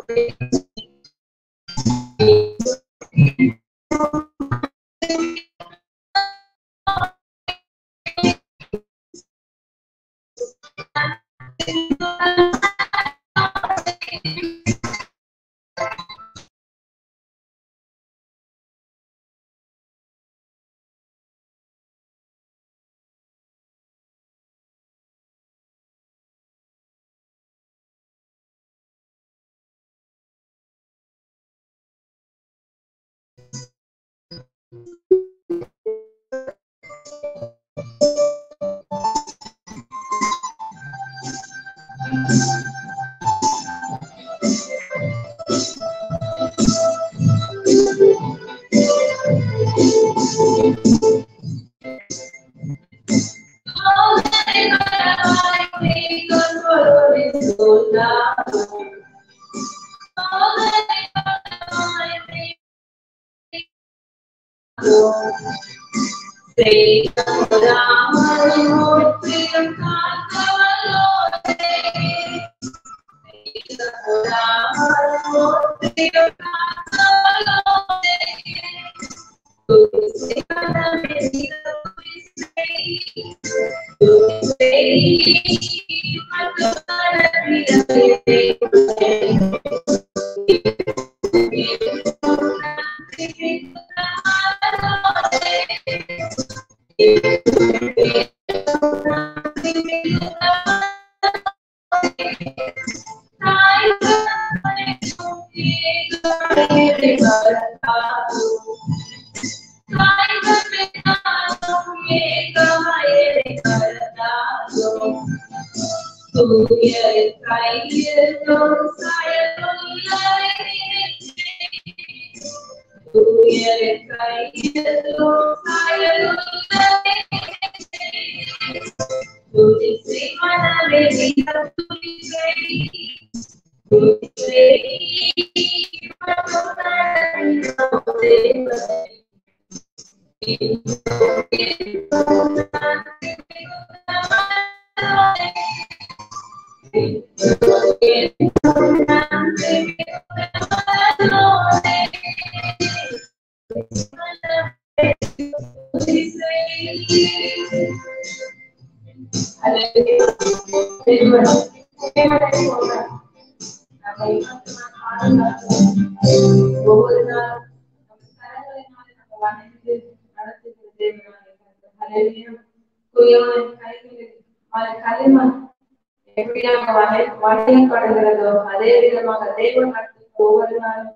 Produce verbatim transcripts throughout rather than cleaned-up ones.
வழிபடுகிறதோ அதே விதமாக தேவன் ஒவ்வொரு நாளும்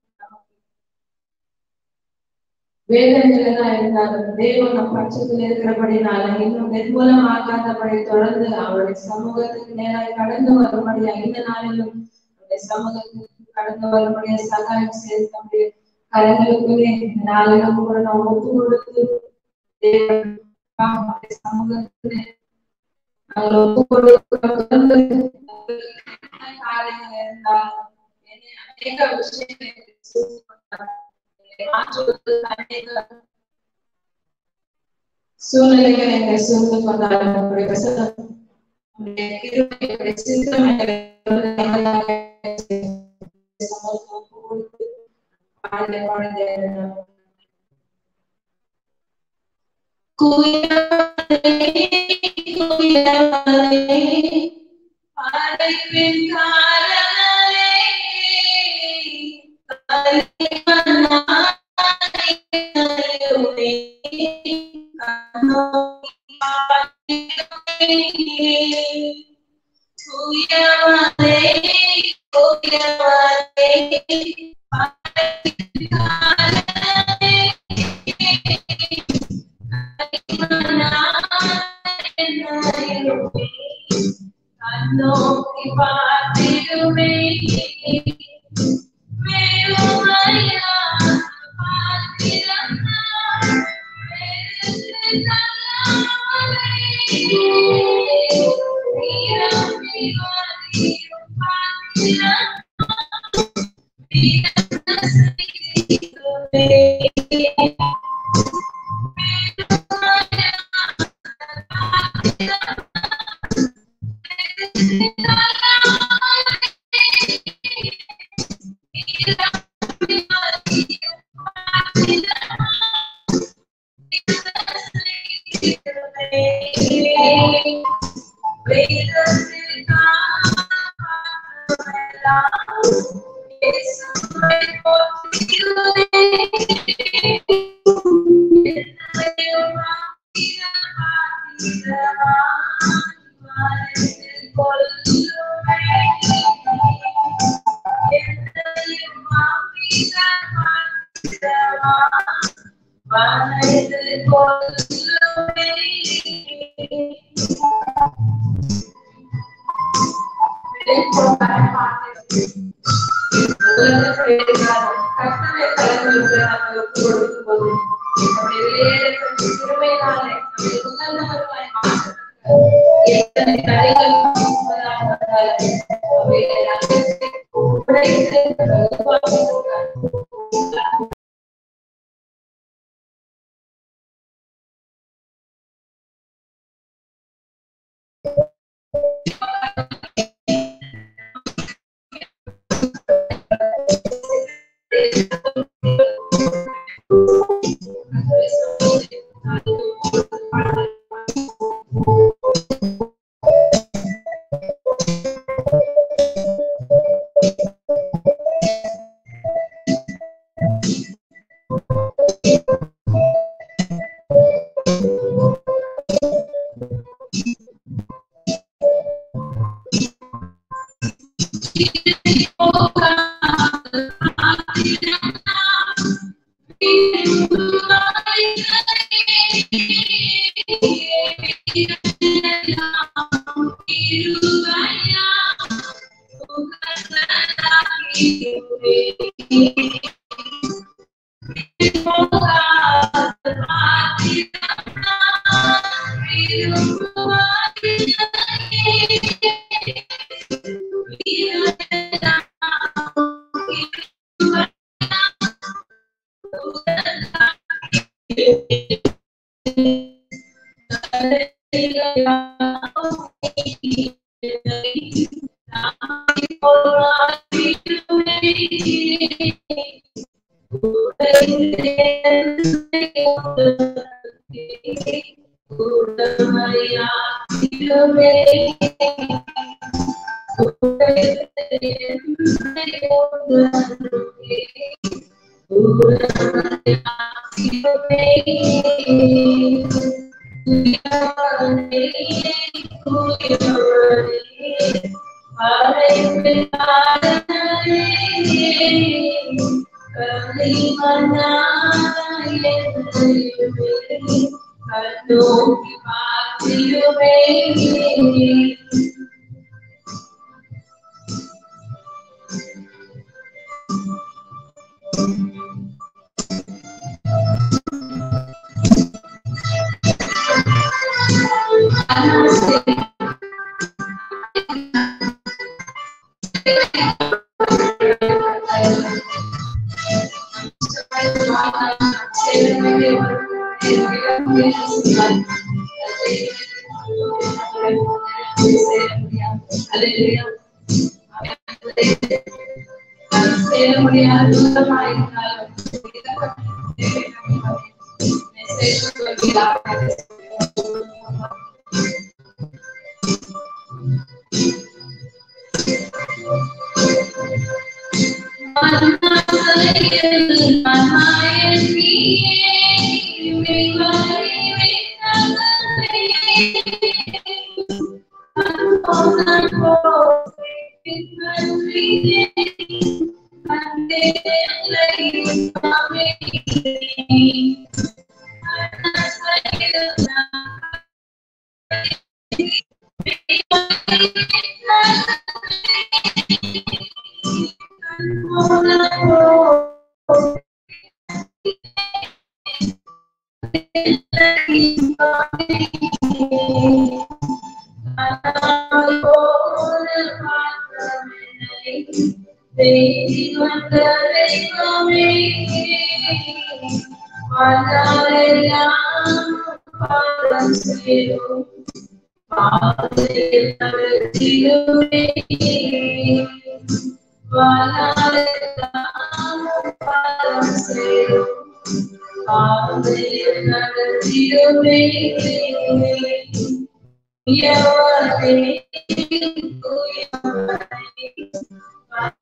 வேதனைகளா இருந்தாலும் தேவன் நம் பட்சத்தில் இருக்கிறபடினால இன்னும் நிர்மூலமாகாதபடி தொடர்ந்து அவருடைய சமூகத்துக்கு நேராக கடந்து வரும்படியா இந்த நாளிலும் அவருடைய சமூகத்துக்கு கடந்து வரும்படியா சகாயம் செய்து நம்முடைய கரங்களுக்குள்ளே இந்த நாளிலும் கூட நாம் ஒப்பு கொடுத்து தேவன் சமூகத்திலே நாங்கள் ஒப்பு கொடுக்கிறோம். காரியங்கள் இருந்தால் அநேக விஷயங்களை சூழ்நிலைகள் எங்களை சூழ்ந்து கொண்டாலும்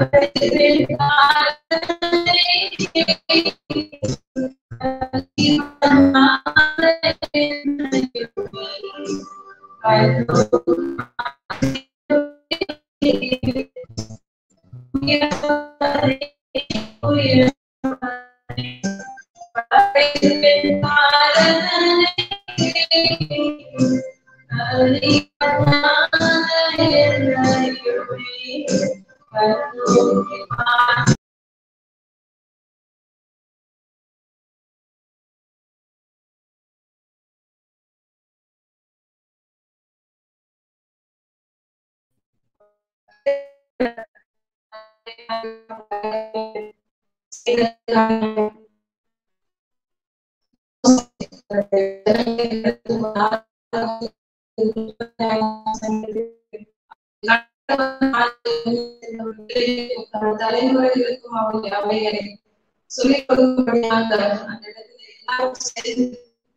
தலைமுறைகளுக்கும் அவருடைய அவைகளை சொல்லிக் கொடுக்கும்படியாக அந்த இடத்துல எல்லாரும் சேர்ந்து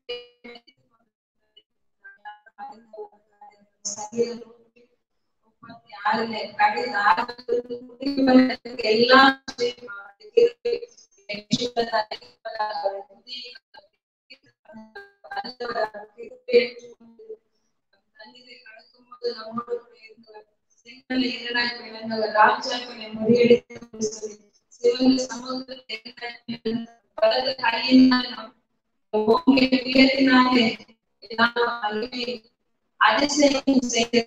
முப்பத்தி ஆறுல எல்லாம் ராஜாக்களை முறியடித்து சிவன் சமூகத்தில் வலது கையினால் உயர்த்தினாலே அதிசயம் செய்த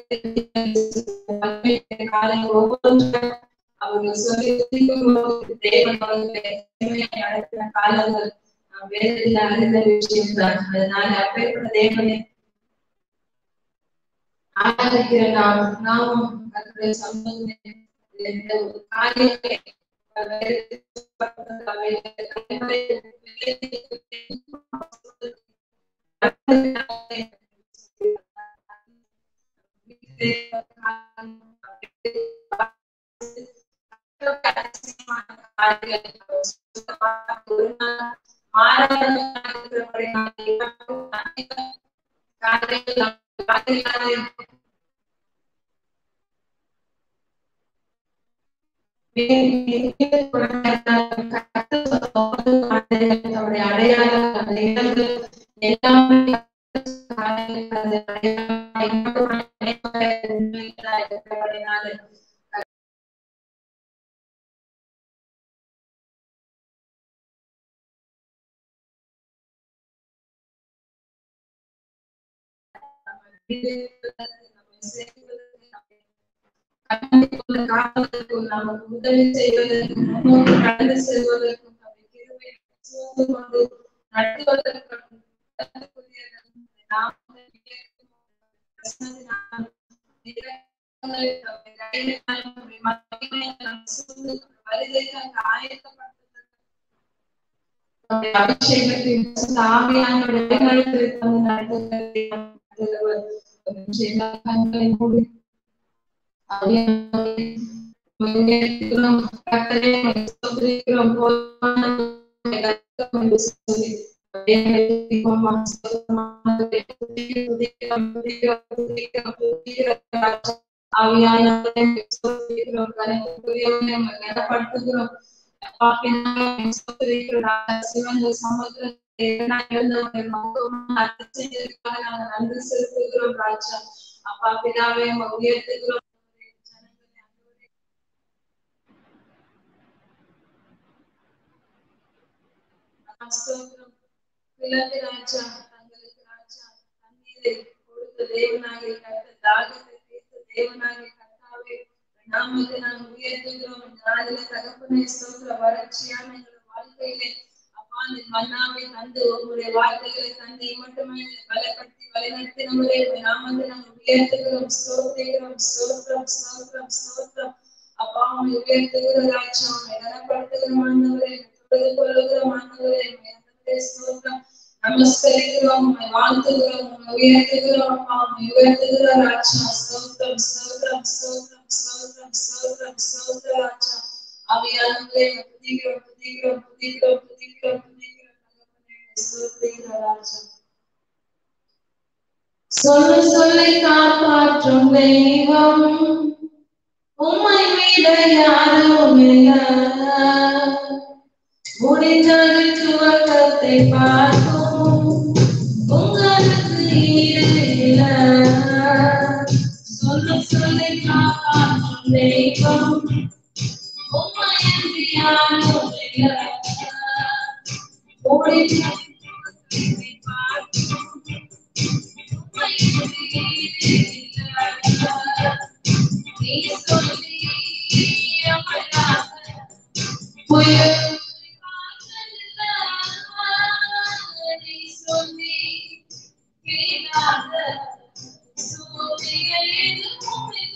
காலை ஒவ்வொன்றும் அவர்கள் சொல்லி தேவன் நடத்தின காலங்கள் வேதத்தில் அறிந்த விஷயம் தான். அதனால அப்பேற்பட்ட தேவனை ஆராதிக்கிற நாம் நாமும் அவருடைய சமூகத்தில் காரியங்களை நமக்கு உதவி செய்வதற்கும் முன்னோக்கி கடந்து செல்வதற்கும் நடத்துவதற்கும் அபிஷேகத்தின் நன்றி செலுத்துகிறோம் ராஜா. அப்பா பிதாவே உயர்த்துகிறோம். ராஜா தங்களுக்கு ராஜா தண்ணீரை கொடுத்த தேவனாகிய கர்த்தர், தாகத்தை தீர்த்த தேவனாகிய கர்த்தாவே நாமத்தை நாங்கள் உயர்த்துகிறோம். நாளில தகப்பனை சொல்ற வறட்சியான எங்கள் வாழ்க்கையிலே அப்பா அந்த மன்னாவை தந்து உங்களுடைய வார்த்தைகளை தந்து மட்டுமே பலப்படுத்தி வழிநடத்தினவரே நாமத்தை நாங்கள் உயர்த்துகிறோம். ஸ்தோத்திரிக்கிறோம் ஸ்தோத்திரம் ஸ்தோத்திரம் ஸ்தோத்திரம். அப்பா உங்களை உயர்த்துகிற ராஜா, உங்களை கனப்படுத்துகிற மாணவரே, தொழுது கொள்ளுகிற மாணவரே, நமஸ்கரிக்கிறோம், வாழ்த்துகிறோம், உயர்த்துகிறோம். அப்பா உயர்த்துகிற ராஜா, ஸ்தோத்திரம் ஸ்தோத்திரம் ஸ்தோத்திரம் ஸ்தோத்திரம் ஸ்தோத்திரம் ஸ்தோத்திர ராஜா. அவையானவரே துதிக்கிறோம் துதிக்கிறோம் துதிக்கிறோம் துதிக்கிறோம் துதிக்கிறோம் ஸ்தோத்திர ராஜா. சொல்லு சொல்லி காப்பாற்றும் தெய்வம் உம்மை விட யாரும் இல்ல, முடிந்தது துவக்கத்தை பார்க்கும் உங்களுக்கு ஈடு இல்ல. சொல்லி சொல்லி காப்பாற்றும் தெய்வம் உம்மை என்று யாரும் இல்ல, முடிந்தது துவக்கத்தை பார்க்கும் உம்மை என்று ஈடு இல்ல. நீ சொல்லி அமராத புயல் நீ சொல்லி கேளாத சூழ்நிலை எதுவும் இல்ல.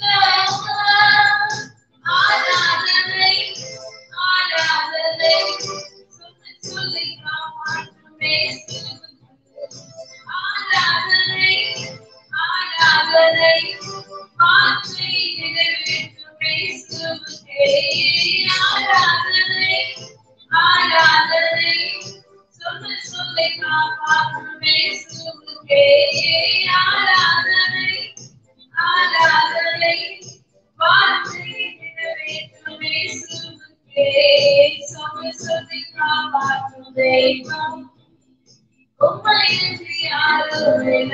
ஆராதனை ஆராதனை சொல்லி சொல்லி காப்பாற்றும் இயேசுவுக்கு. ஆராதனை ஆராதனை வார்த்தை நிறைவேற்றும் இயேசுவுக்கே. ஆராதனை ஆராதனை சொல்லி சொல்லி காப்பாற்றும் இயேசுவுக்கே. ஆராதனை ஆராதனை வார்த்தை நிறைவேற்றும் இயேசுவுக்கே. சொல்லி சொல்லி காப்பாற்றும் தெய்வம் உம்மை என்று யாரும் இல்ல,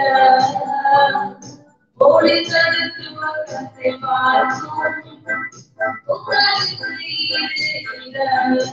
ஒளிந்தது துவக்கத்தை பார்க்கும் உங்களுக்கு ஈடு இல்ல.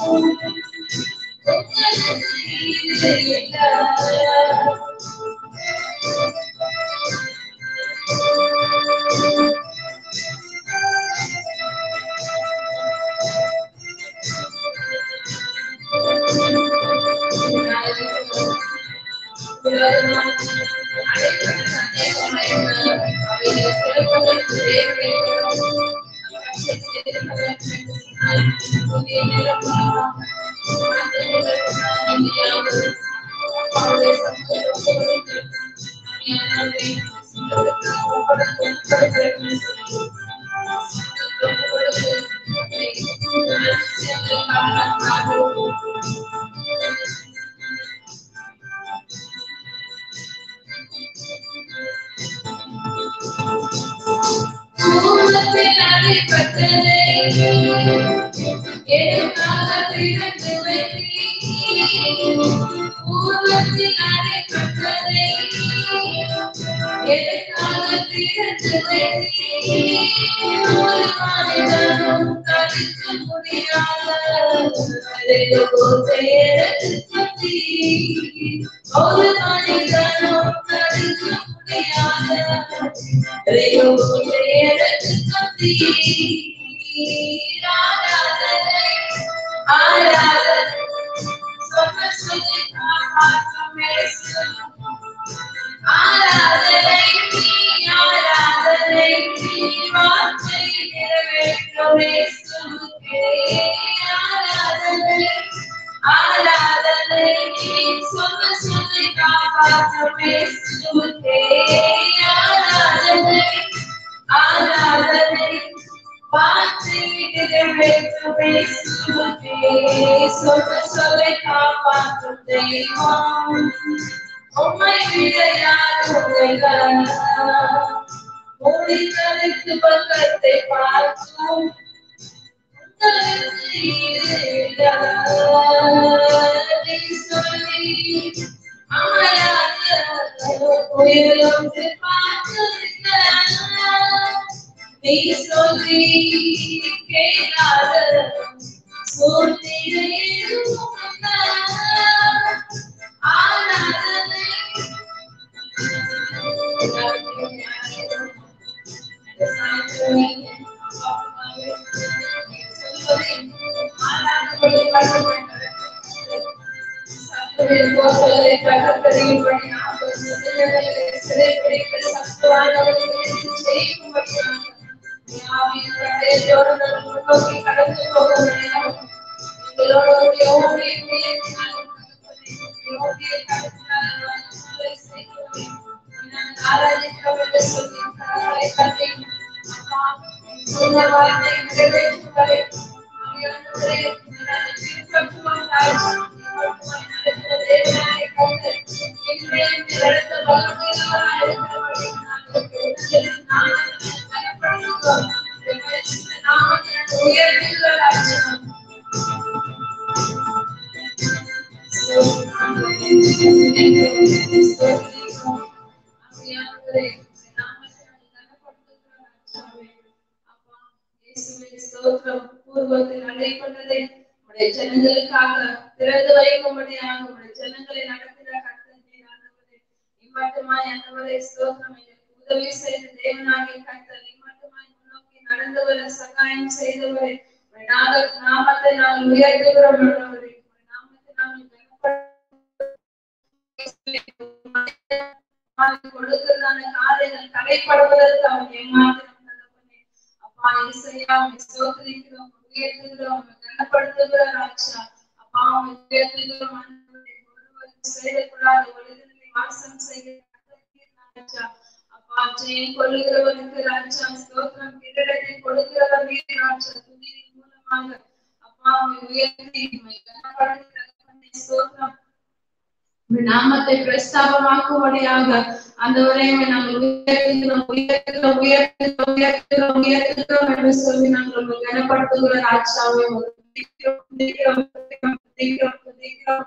நாமத்தை பிரஸ்தாபமாக்கும்படியாக ஆண்டவரே நாங்கள் உயர்த்துகிறோம் உயர்த்துகிறோம் உயர்த்துகிறோம் உயர்த்துகிறோம் உயர்த்துகிறோம் என்று சொல்லி நாங்கள் உங்களை கனப்படுத்துகிற ராஜாவை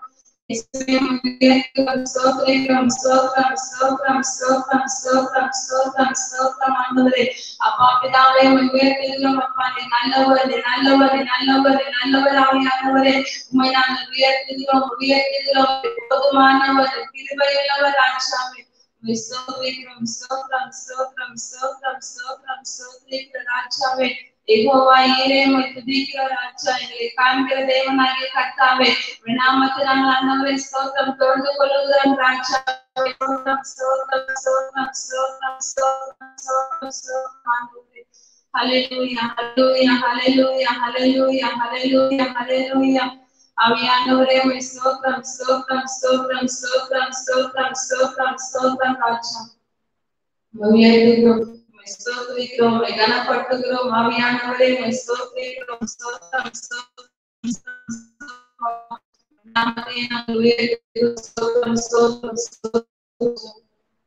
Stotram, stotram, stotram, stotram, stotram, stotram, stotram, stotram ஆண்டவரே. அப்பா பிதாவே உயர்த்துகிறோம் அப்பா, நீ நல்லவர், நீ நல்லவர், நீ நல்லவர், நீ நல்லவர் ஆவியானவரே. உம்மை நாங்கள் உயர்த்துகிறோம், உயர்த்துகிறோம். போதுமானவர், கிருபையுள்ளவர் ராஜாவே. ஸ்தோத்திரம், ஸ்தோத்திரம், ஸ்தோத்திரம், ஸ்தோத்திரம், ஸ்தோத்திரம், ஸ்தோத்திர ராஜாவே. யெகோவா ஈரே, உம்மை துதிக்கிற ராஜா, எங்களை காண்கிற தேவனாகிய கர்த்தாவே, உம்முடைய நாமத்தை நாங்கள் ஆண்டவரே ஸ்தோத்திரம் தொழுது கொள்ளுகிறோம் ராஜாவே. ஸ்தோத்திரம், ஸ்தோத்திரம், ஸ்தோத்திரம், ஸ்தோத்திரம், ஸ்தோத்திரம், ஸ்தோத்திரம், ஸ்தோத்திரம் ஆண்டவரே. ஹல்லேலூயா, ஹல்லேலூயா, ஹல்லேலூயா, ஹல்லேலூயா, ஹல்லேலூயா, ஹல்லேலூயா. ஆவியானவரே உம்மை ஸ்தோத்திரம், ஸ்தோத்திரம், ஸ்தோத்திரம், ஸ்தோத்திரம், ஸ்தோத்திரம், ஸ்தோத்திரம், ஸ்தோத்திரம் ராஜா. உயர்த்துகிறோம், ஸ்தோத்திரிக்கிறோம், கனப்படுத்துகிறோம். ஆவியானவரே உம்மை ஸ்தோத்திரிக்கிறோம், ஸ்தோத்திரம், ஸ்தோத்திரம், நாமத்தை நாங்கள் உயர்த்துகிறோம். ஸ்தோத்திரம், ஸ்தோத்திரம், ஸ்தோத்திரம்.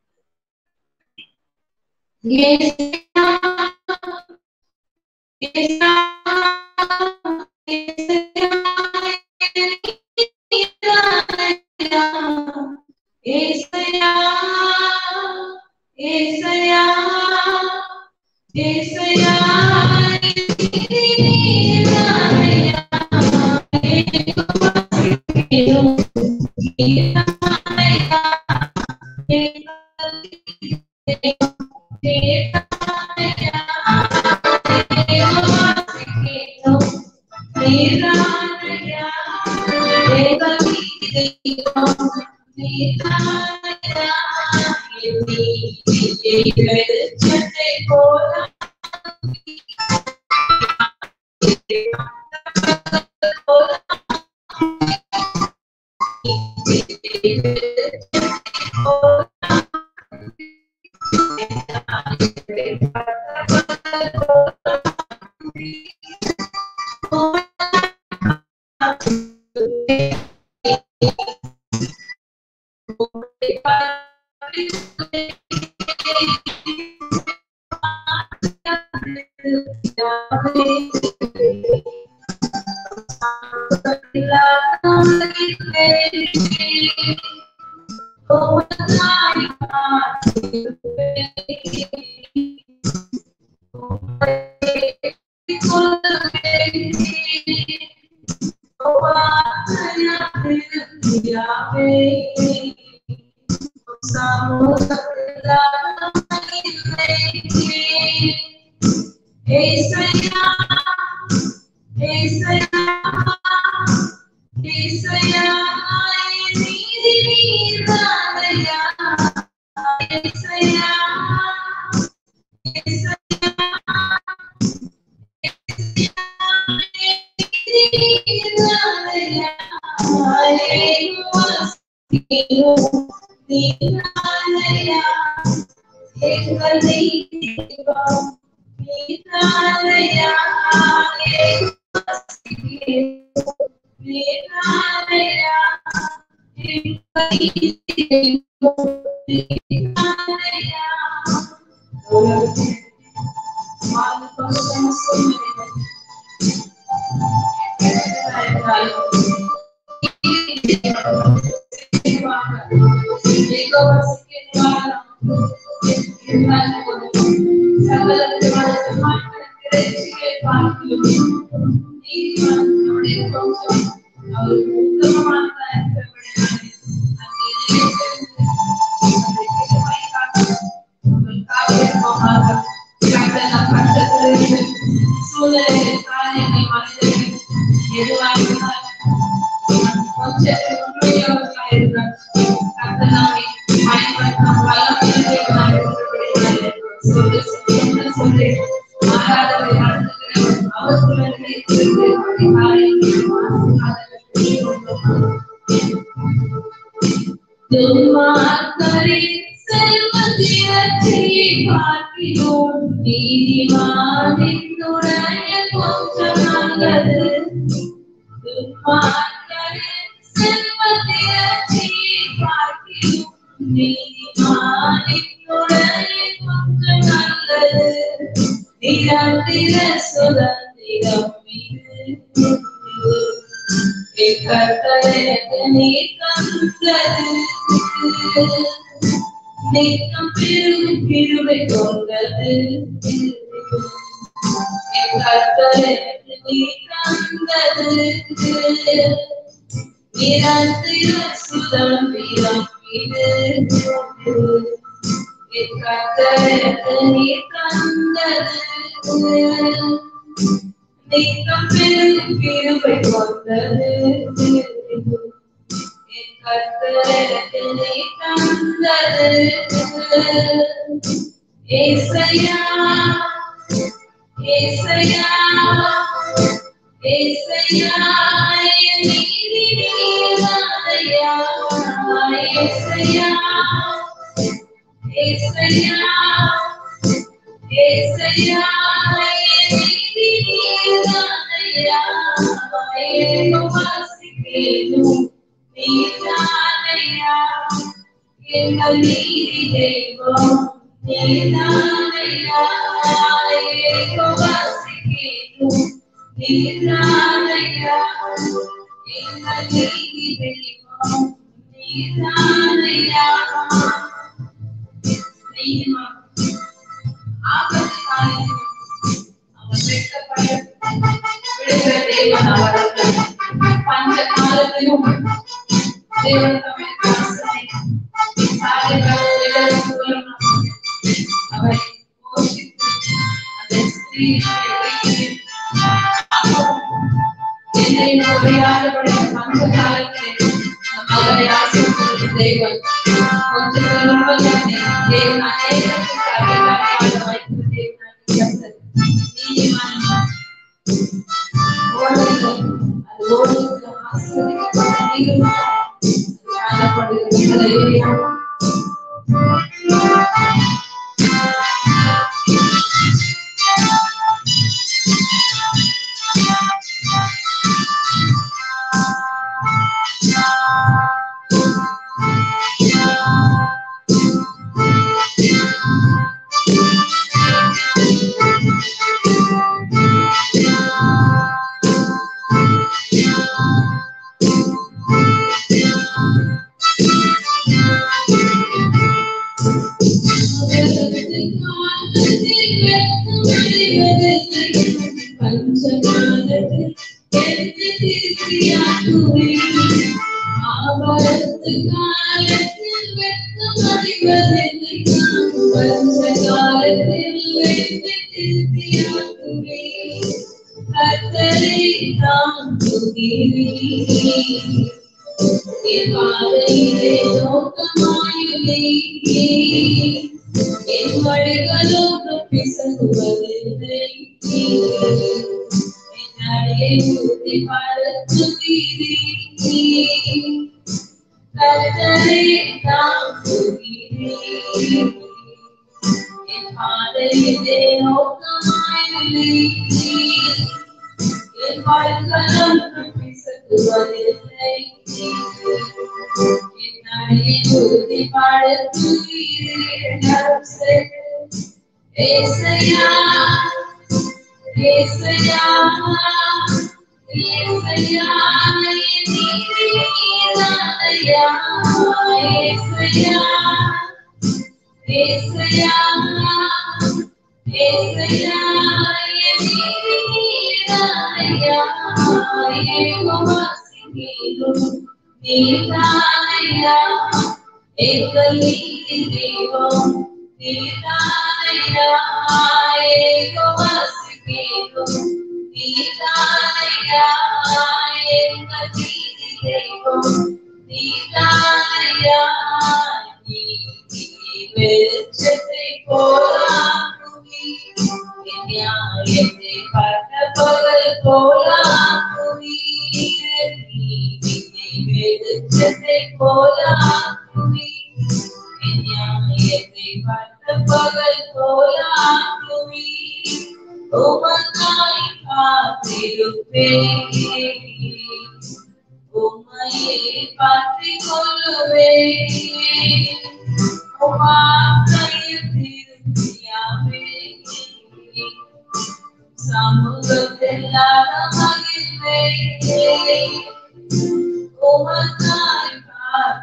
இயேசுவா, இயேசுவா, ஏசையா, ஏசையா, ஏசையா, கர்த்தருக்கு நீ தந்தது நித்தம் பெரும் கிருபை கொண்டது. கர்த்தருக்கு நீ தந்தது நிரந்தர சுதம் விளங்கிடு. கர்த்தருக்கு நீ தந்தது நித்தம் பெரும் கிருபை கொண்டது. கர்த்தருக்கு நீ தந்தது ஏசையா ஏசையா ஏசையா நீதி நீராதையா. ஏசையா ஏசையா ஏசையா நீதி நீராதையா. ஏகோவாசிக்கேனும் நீதானையா எங்கள் நீதி தெய்வம் நீதானையா. ஏகோவாசிக்கேனும் நீதானையா எங்கள் நீதி தெய்வம் நீதானையா. ஆபத்து காலத்தில் அவர் வெட்கப்பட விடுகிற தேவன் அவர்கள் பஞ்ச காலத்திலும் தேவன் தம்மை வாசனை சாலைகள் மூலம் அவரை போஷித்து அந்த ஸ்திரீயை என்னை நோயாளபடி பஞ்ச காலத்திலே அவரை ஆசீர்வதித்த தேவன் கொஞ்சம் நிர்பந்தனை தேவன் அநேகத்துக்கு அதிகாரமாக வைத்த தேவன் நீதிமான் ஓடுகிறோம். அது ஓடுகிற ஆசீர்வாதம் காணப்படுகிறது.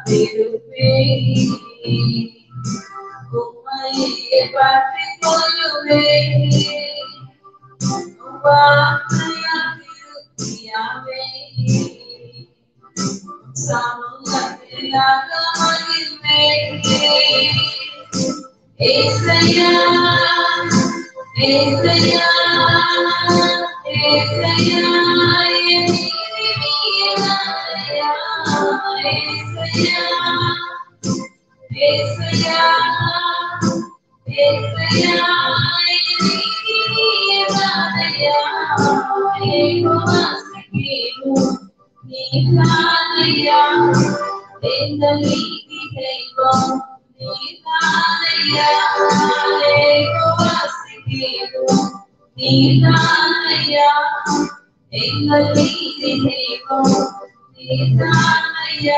உம்மையே பற்றிக் கொள்ளுவேன். வார்த்தையாகிருப்பியாவே சமூகத்திலாக மகிழ்வேன். ஏசையா ஏசையா ஏசையா என் நீதியாயா. ஏசையா ஏசையா ஏசையா என் நீதியாயா. ஏகோவாசிக்கேவும் நீதானையா. எங்கள் நீதி தெய்வம் நீதானையா. ஏகோவாசிக்கேவும் நீதானையா. எங்கள் நீதி தெய்வம் நீதானையா.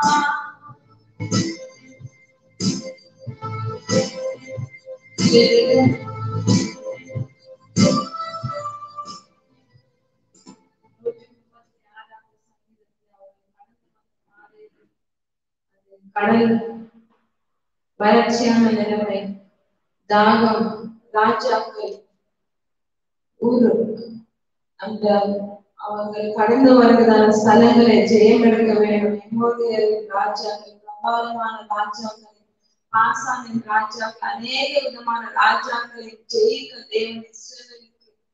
கடல் வறட்சியான நிலைமை, தாகம், ராஜாக்கள் ஊரு அந்த அவர்கள் கடந்து வருகிற ஸ்தலங்களை ஜெயம் எடுக்க வேண்டும். எம்மோரியரின் ராஜாக்கள், பிரபாலமான ராஜாக்கள், ஆசானின் ராஜாக்கள், அநேக விதமான ராஜாக்களை ஜெயிக்க தேவன் இஸ்ரவேலுக்கு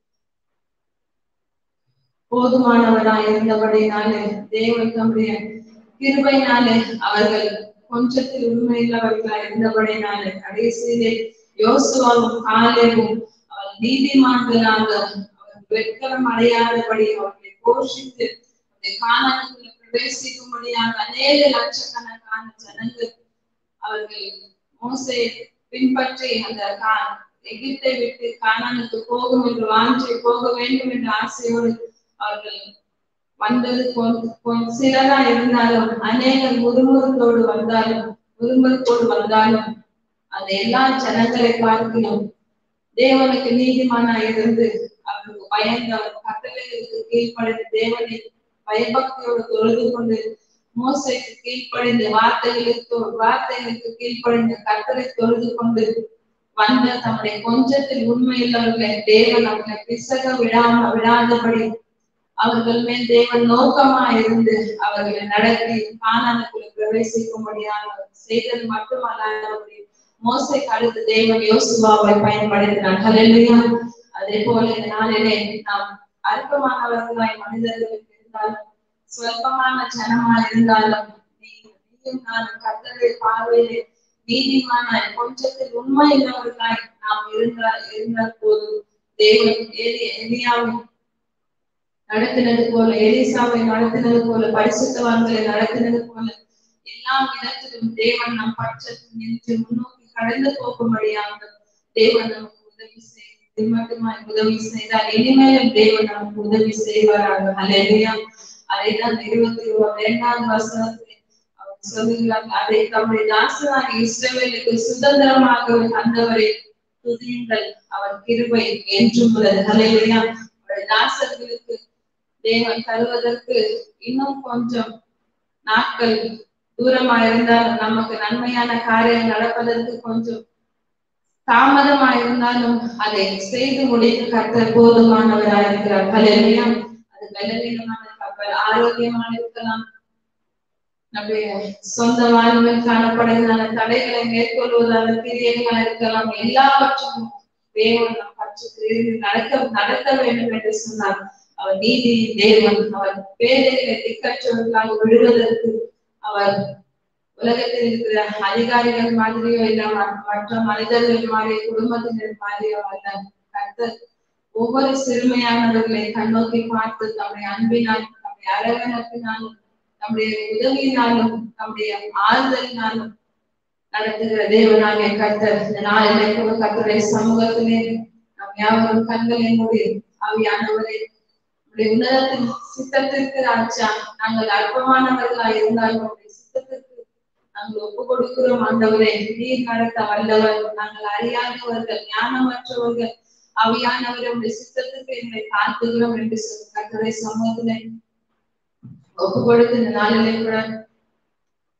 போதுமானவராய் இருந்தபடினாலே தேவன் தம்முடைய கிருபையினாலே அவர்கள் கொஞ்சத்தில் உண்மையுள்ளவர்களாய் இருந்தபடினாலே கடைசியிலே யோசுவாவும் காலேபும் அவர் நீதிமான்களாக அவர் வெட்கம் அடையாதபடி அவர்களை போஷித்து கானானுக்குள்ள பிரவேசிக்கும்படியாக அநேக லட்சக்கணக்கான ஜனங்கள் அவர்கள் மோசே பின்பற்றி அந்த எகிப்தை விட்டு கானானுக்கு போகும் என்று வாஞ்சி போக வேண்டும் என்ற ஆசையோடு அவர்கள் வந்தது சிலரா இருந்தாலும் அநேகர் முறுமுறுத்தோடு வந்தாலும் முறுமுறுத்தோடு வந்தாலும் அந்த எல்லா ஜனங்களை பார்க்கணும் தேவனுக்கு நீதிமானா இருந்து அவருக்கு பயந்து அவர் கட்டளைகளுக்கு கீழ்ப்படைந்து தேவனை பயபக்தியோடு தொழுது கொண்டு மோசைக்கு கீழ்ப்படைந்து வார்த்தைகளுக்கு வார்த்தைகளுக்கு கீழ்ப்படைந்து கர்த்தரை தொழுது கொண்டு வந்த தம்முடைய கொஞ்சத்தில் உண்மையுள்ளவர்களை தேவன் அவர்களை பிசக விடாம விடாதபடி அவர்கள் மேல் தேவன் நோக்கமா இருந்து அவர்களை நடத்தி கானானுக்குள்ள பிரவேசிக்கும்படியாக செய்தது மட்டுமல்லாதபடி மோசைக்கு அடுத்து தேவன் யோசுவாவை பயன்படுத்தினார். ஹல்லேலூயா. அதே போல இந்த நாளிலே நாம் அற்பமானவர்களாய் மனிதர்களுக்கு இருந்தாலும் சொற்பமான ஜனமா இருந்தாலும் நீயும் நான் கர்த்தருடைய பார்வையிலே நீதிமானாய் கொஞ்சத்தில் உண்மை உள்ளவர்களாய் நாம் இருந்தால் இருந்த போது தேவன் எலியாவை நடத்தினது போல எலிசாவை நடத்தினது போல பரிசுத்தவான்களை நடத்தினது போல எல்லா விதத்திலும் தேவன் நம் பட்சத்தில் நின்று முன்னோக்கி கடந்து போகும்படியாக தேவன் நமக்கு உதவி செய்து மட்டுமாய் உதவி செய்தார். இனிமேலும் தேவன் நமக்கு உதவி செய்வாராக. ஹல்லேலூயா. அதைதான் இருபத்தி இரண்டாம் வசனத்தில் அவர் சொல்லுகிறார், அதை தம்முடைய தாசனாகிய இஸ்ரவேலுக்கு சுதந்திரமாக தந்தவரை துதியுங்கள், அவர் கிருபை என்றும் உள்ளது. ஹல்லேலூயா. அவருடைய தாசர்களுக்கு தேவன் தருவதற்கு இன்னும் கொஞ்சம் நாட்கள் தூரமா இருந்தாலும் நமக்கு நன்மையான காரியம் நடப்பதற்கு கொஞ்சம் தாமதமா இருந்தாலும் அதை செய்து முடிக்க கர்த்தர் போதுமானவராக இருக்கிறார். ஹல்லேலூயா. அது பலவீனமான கப்பல் ஆரோக்கியமான இருக்கலாம், நம்முடைய சொந்த வாழ்வில் காணப்படுகிற தடைகளை மேற்கொள்வதான கிரியைகளா இருக்கலாம். எல்லாவற்றும் தேவன் நம் பட்சத்தில் இருந்து நடக்க நடத்த வேண்டும் என்று சொன்னார். அவர் நீதி தேவன். அவர் பேதைகளை திக்கற்றவர்களாக விடுவதற்கு அவர் உலகத்தில் இருக்கிற அதிகாரிகள் மாதிரியோ இல்லாம மற்ற மனிதர்கள் மாதிரி குடும்பத்தினர் மாதிரியோ அல்ல. கர்த்தர் ஒவ்வொரு சிறுமையானவர்களை கண்ணோக்கி பார்த்து தம்முடைய அன்பினால் தம்முடைய அரவணைப்பினாலும் நம்முடைய உதவியினாலும் நம்முடைய ஆறுதலினாலும் நடத்துகிற தேவனாகிய கர்த்தர் இந்த நாளிலே கூட கர்த்தருடைய சமூகத்திலே நாம் யாவரும் கண்களை மூடி ஆவியானவரை உன்னதத்தின் சித்தத்திற்கு ராஜா நாங்கள் அற்பமானவர்களாக இருந்தாலும் சித்தத்திற்கு நாங்கள் ஒப்பு கொடுக்கிறோம். ஆண்டவரே, நீர் நடத்த வல்லவர், நாங்கள் அறியாதவர்கள், ஞானமற்றவர்கள், ஆவியானவருடைய சித்தத்துக்கு எங்களை தாழ்த்துகிறோம் என்று சொல்லி கர்த்தருடைய சமூகத்திலே ஒப்பு கொடுத்து இந்த நாளிலே கூட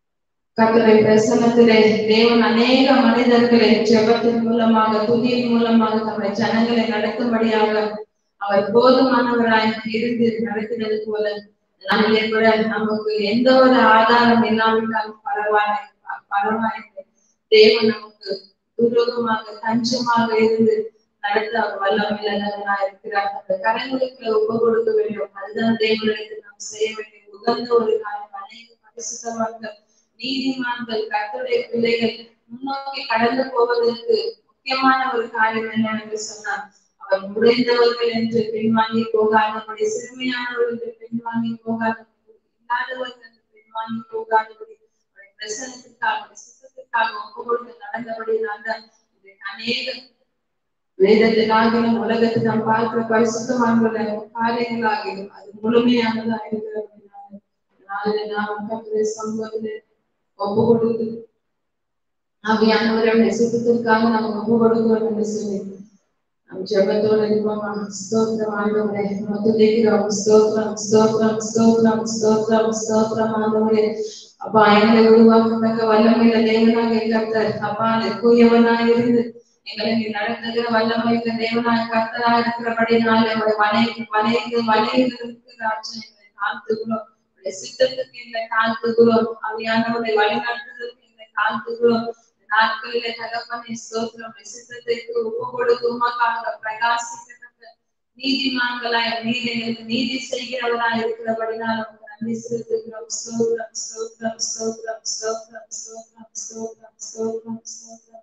கர்த்தருடைய பிரசன்னத்திலே தேவன் அநேக மனிதர்களை ஜெபத்தின் மூலமாக துதியின் மூலமாக தம்முடைய ஜனங்களை நடத்தும்படியாக அவர் போதுமானவராய் இருந்து நடத்தினது போல நாளிலே கூட நமக்கு எந்த ஒரு ஆதாரம் இல்லாவிட்டாலும் பரவாயில்லை பரவாயில்லை தேவன் நமக்கு துரோகமாக தஞ்சமாக இருந்து நடத்த அவர் வல்லமையிலாக இருக்கிறார். அந்த கரங்களுக்கு ஒப்பு கொடுக்க வேண்டும். அதுதான் தேவனிடத்தில் நாம் செய்ய வேண்டிய உகந்த ஒரு காலம். அநேக பரிசுத்தவான்கள் நீதிமான்கள் கர்த்தருடைய பிள்ளைகள் முன்னோக்கி கடந்து போவதற்கு முக்கியமான ஒரு காரியம் என்னவென்று சொன்னார், அவர் உடைந்தவர்கள் என்று பின்வாங்கி போகாதபடி, சிறுமையானவர்கள் என்று பின்வாங்கி போகாதபடி, இல்லாதவர்கள் என்று பின்வாங்கி போகாதபடி, பிரசனத்திற்காக சுத்தத்திற்காக ஒப்பு கொடுத்து நடந்தபடினால அநேக வேதத்தினாகிலும் உலகத்தில் நாம் பார்க்கிற பரிசுத்தமான காரியங்களாகிடும் அது முழுமையானதா இருக்கிறது. நாம் கர்த்தருடைய சமூகத்திலே ஒப்பு கொடுத்து ஆவியானவருடைய சுத்தத்திற்காக நாம் ஒப்பு கொடுக்கிறோம் என்று சொல்லி நம் ஜெபத்தோடு இருப்போம். ஸ்தோத்திரம் ஆண்டவரே, துதிக்கிறோம். ஸ்தோத்திரம் ஸ்தோத்திரம் ஸ்தோத்திரம் ஸ்தோத்திரம் ஸ்தோத்திரம் ஆண்டவரே. அப்பா, எங்களை உருவாக்கத்தக்க வல்லமையில தேவனாக கர்த்தர் அப்பா கூயவனாய் இருந்து எங்களை நீ நடத்துகிற வல்லமைக்கு தேவனாக கர்த்தராக இருக்கிறபடினால எங்களை வளைக்கு வளைந்து வளைகிறதுக்கு ராஜ்யம் எங்களை தாழ்த்துகிறோம். சித்தத்துக்கு எங்களை தாழ்த்துகிறோம். அவையானவரை வழிநடத்துவதற்கு எங்களை தாழ்த்துகிறோம். நாட்களிலே தகப்பனை ஸ்தோத்திரம் சித்தத்திற்கு ஒப்பு கொடுக்குமாக்காக பிரகாசிக்க நீதிமான்களாய் நீதி நீதி செய்கிறவராய் இருக்கிறபடினால நன்றி செலுத்துகிறோம். ஸ்தோத்திரம் ஸ்தோத்திரம் ஸ்தோத்திரம் ஸ்தோத்திரம் ஸ்தோத்திரம் ஸ்தோத்திரம் ஸ்தோத்திரம் ஸ்தோத்திரம்.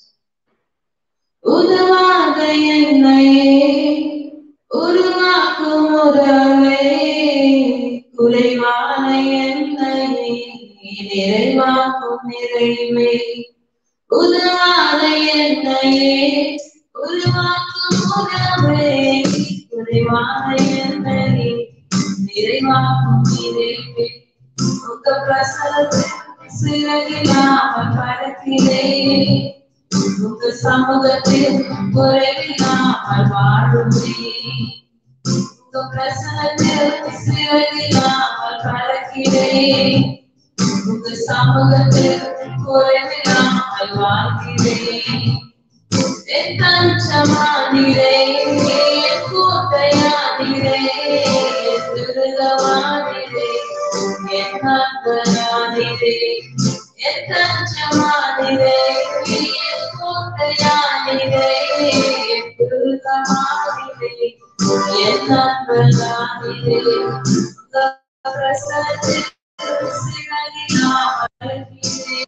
உதவாத என்னையே உருவாக்கும் உறவே, குறைவான என்னையே நிறைவாக்கும் நிறைவே. உதவாத என்னையே உருவாக்கும் உறவே, குறைவான என்னையே நிறைவாக்கும் நிறைவே. உங்க பிரசனத்தில் சிறகில்லாமல் பறக்கிறேன், உங்க சமூகத்தில் குறைவில்லாமல் வாழுவேன். உங்க பிரசனத்தில் சிறகில்லாமல் பறக்கிறேன், உங்க சமூகத்தில் குறைவில்லாமல் வாழ்கிறேன். என் தஞ்சமானீரே, என் கோட்டையானீரே, என் துருகமானீரே, என் நண்பனானீரே. என் தஞ்சமானீரே, என் கோட்டையானீரே, என் துருகமானீரே, என் நண்பனானீரே. உங்க பிரசனத்தில் சிறகில்லாமல் பறக்கிறேன்,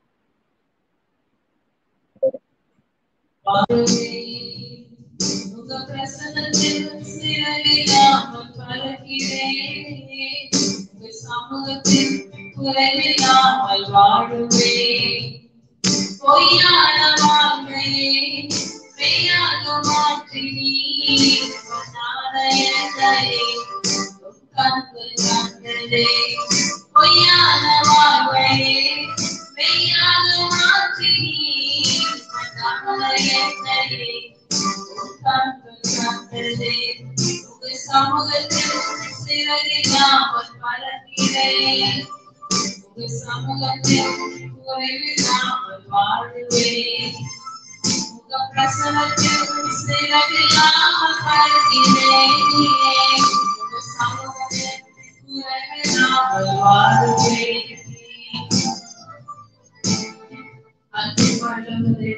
உங்க பிரசனத்தில் சிறகில்லாமல் பறக்கிறேன், உங்க சமூகத்தில் குறைவில்லாமல் வாழுவேன். பொய்யான வாழ்க்கையே மெய்யாக மாற்றி நீர் பொன்னான என்னையே உம் கண்கள் கண்டதே. பொய்யான வாழ்க்கையே மெய்யாக மாற்றி நீர் பொன்னான என்னையே உம் கண்கள் கண்டதே. உங்க சமூகத்தில் சிறகில்லாமல் பறக்கிறேன், உங்க சமூகத்தில் குறைவில்லாமல் வாழுவேன். உங்க பிரசனத்தில் சிறகில்லாமல் பறக்கிறேன், உங்க சமூகத்தில் குறைவில்லாமல் வாழுவேன். அன்பு பழமுதே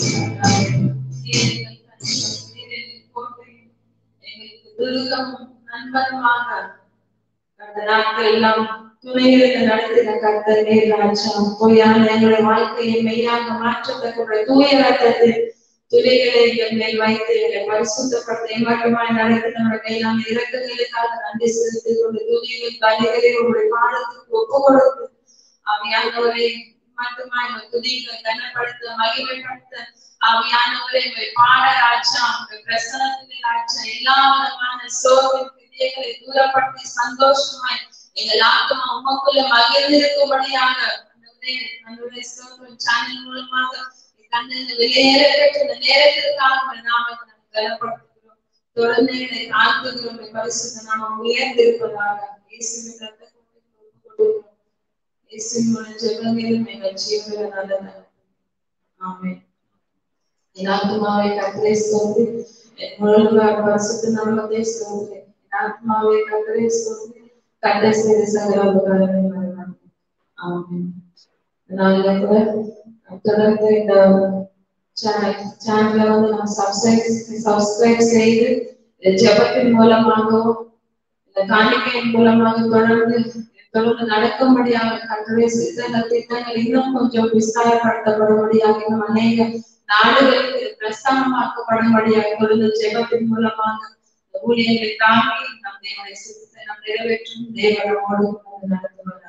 எங்களுக்கு துருகமும் நண்பருமாக அந்த நாட்கள் எல்லாம் துணைகளுக்கு நடத்தின கர்த்தர் நீர் ராஜா. பொய்யான எங்களுடைய வாழ்க்கையை மெய்யாக மாற்றத்தக்க தூய ரத்தத்தில் துளிகளை எங்கள் மேல் வைத்து எங்களை பரிசுத்தப்படுத்த ஏமாற்றமாய் நடத்தி நம்முடைய கையிலான இறக்குகளுக்காக நன்றி செலுத்தி கொண்டு துணிகள் பலிகளை உங்களுடைய பாடத்துக்கு ஒப்பு கொடுத்து அவையானவரை மட்டுமாய் துணிகளை கனப்படுத்த மகிமைப்படுத்த அவையானவரை பாட ராஜா பிரசனத்திலே ராஜா எல்லா விதமான சோர்வின் கிரியைகளை தூரப்படுத்தி சந்தோஷமாய் எங்கள் ஆத்மா உமக்குள்ள மகிழ்ந்திருக்கும்படியாக நம்முடைய ஸ்தோத்திரம் சேனல் மூலமாக வெளியேறப்பட்ட நேரத்திற்காக நாம கனப்படுத்துகிறோம். தொடர்ந்து எங்களை தாழ்த்துகிறோம். பரிசுத்த நாமம் உயர்ந்திருப்பதாக இயேசுவின் ரத்தத்தை இயேசுவின் மூலம் ஜெபங்களிலும் எங்கள் ஜீவனில் நல்லது. ஆமென். என் ஆத்துமாவே கர்த்தரை ஸ்தோத்திரி, என் முழு பரிசுத்த நாமத்தை ஸ்தோத்திரி. என் ஆத்துமாவே கர்த்தரை ஸ்தோத்திரி, கர்த்தர் செய்த சகல உபகாரங்களையும் மறவாதே. ஆமென். நாளில கூட தொடர்ந்து இந்த சேனலை வந்து நம்ம சப்ஸ்கிரைப் சப்ஸ்கிரைப் செய்து ஜெபத்தின் மூலமாகவும் இந்த காணிக்கையின் மூலமாக தொடர்ந்து தொடர்ந்து நடக்கும்படியாக கர்த்தருடைய சித்தங்கள் திட்டங்கள் இன்னும் கொஞ்சம் விஸ்தாரப்படுத்தப்படும்படியாக இன்னும் அநேக நாடுகளுக்கு பிரஸ்தானமாக்கப்படும்படியாக தொடர்ந்து ஜெபத்தின் மூலமாக ஊழியர்களை தாங்கி நம் தேவனை சித்தத்தை நாம் நிறைவேற்றும் தேவனோடு நடத்துவார்.